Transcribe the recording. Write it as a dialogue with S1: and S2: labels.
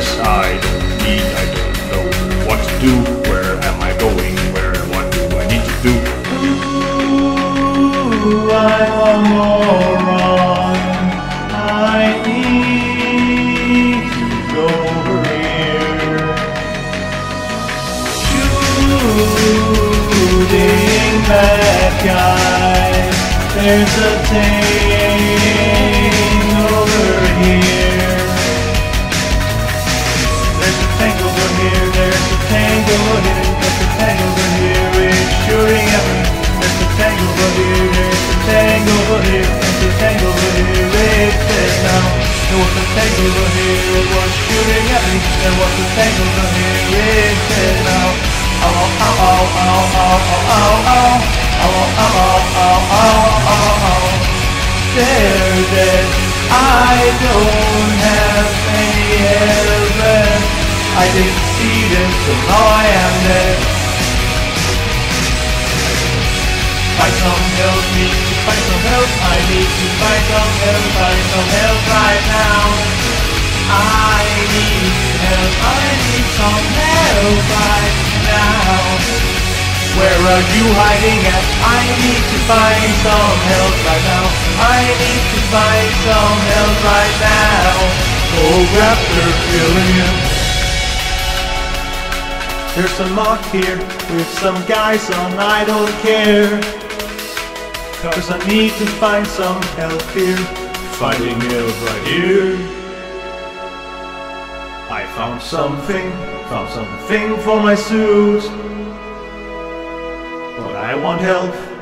S1: Cause I don't know what to do. Where am I going? What do I need to do?
S2: Ooh, I'm a moron. I need to go over here. Shooting bad guys. There's a thing over here. There's a tank over here. There's a tank over here. There's a tank over here. It's shooting at me. There's a tank over here. There's a tank over here. There's a tank over here. It's dead now. There was a tank over here. It was shooting at me. There was a tank over here. It's dead now. Ow, ow, ow, ow, ow, ow, ow. They're dead. I don't have any hair left. I didn't see them, so now I am dead. Find some help, need to find some help. I need to find some help, find some help right now. I need help, I need some help right now. Where are you hiding at? I need to find some help right now. I need to find some help right now. Oh, Raptor, killing him. There's a mock here with some guys on, I don't care. Cause I need to find some help here. Finding help right here. I found something for my suit. But I want help